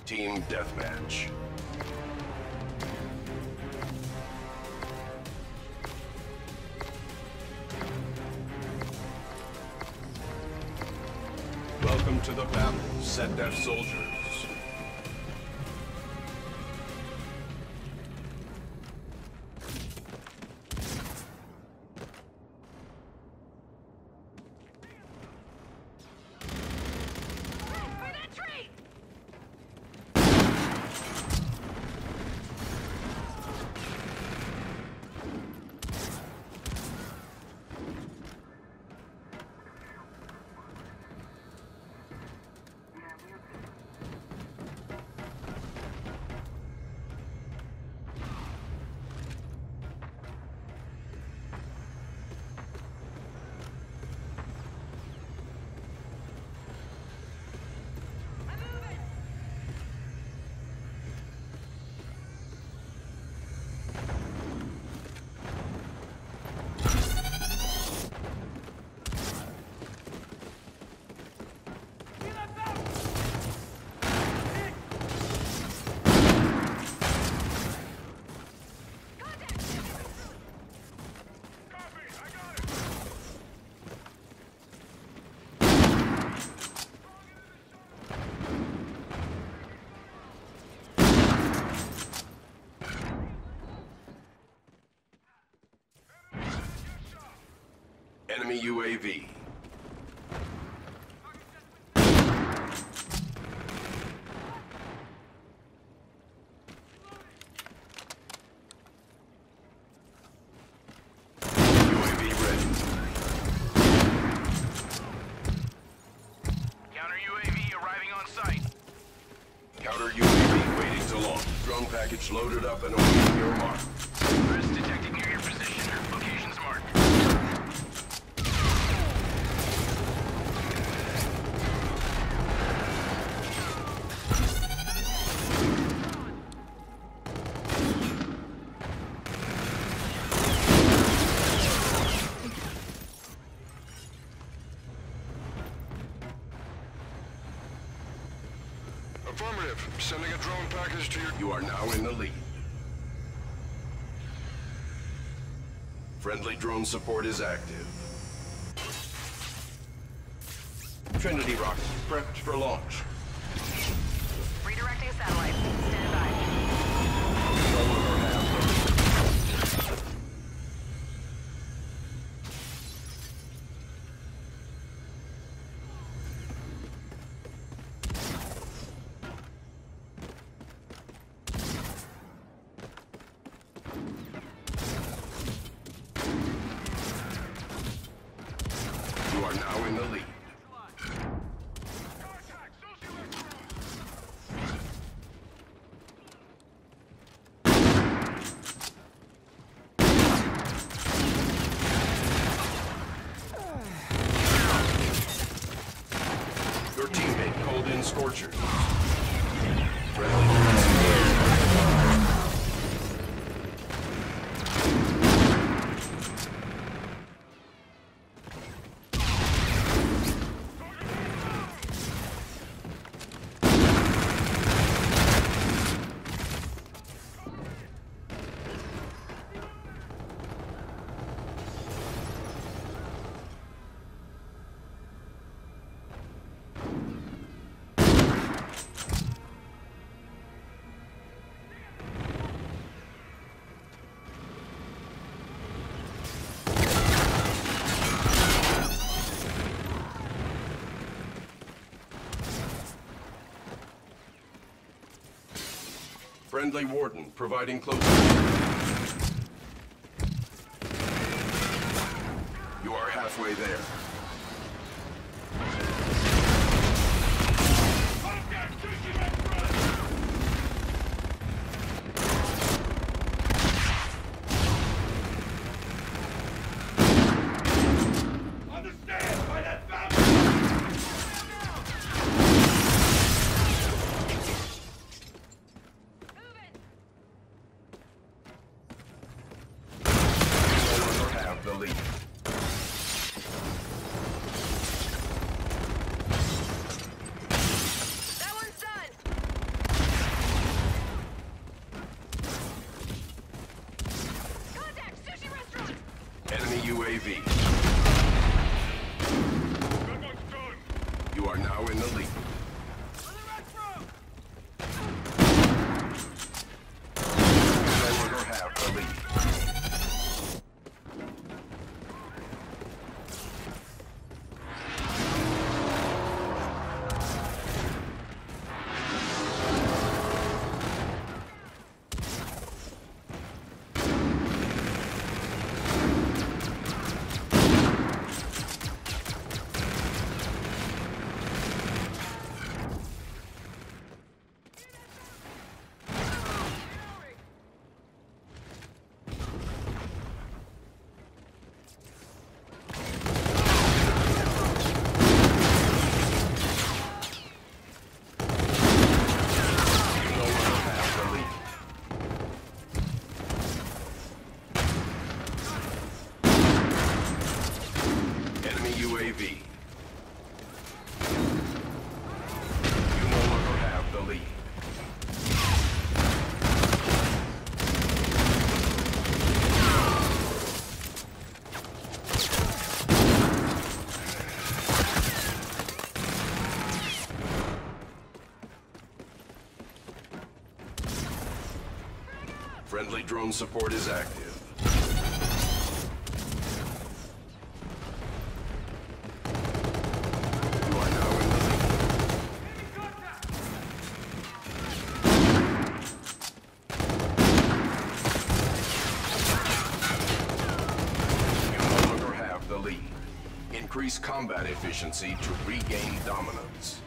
Team Deathmatch. Welcome to the battle, Setdeath soldiers. Enemy UAV. UAV ready. Counter UAV arriving on site. Counter UAV waiting to launch. Drone package loaded up and awaiting your mark. Threats detected near your position. Locations marked. Affirmative. Sending a drone package to your... You are now in the lead. Friendly drone support is active. Trinity rocket prepped for launch. Redirecting satellite. Stand by. You are now in the lead. Your teammate called in Scorchers. Friendly. Friendly Warden providing close. You are halfway there. The lead. You are now in the lead. You no longer have the lead. UAV. You no longer have the lead. Friendly drone support is active. Increase combat efficiency to regain dominance.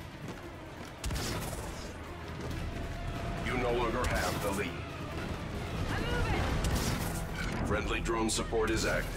You no longer have the lead. Friendly drone support is active.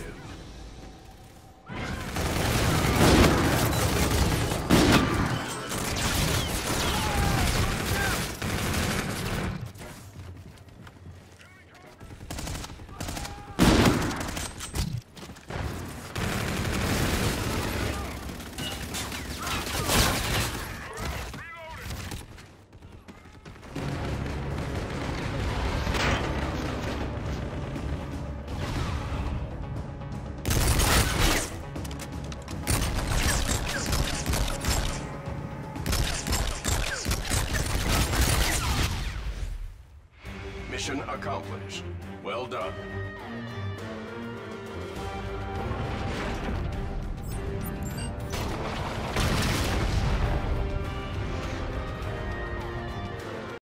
Mission accomplished. Well done.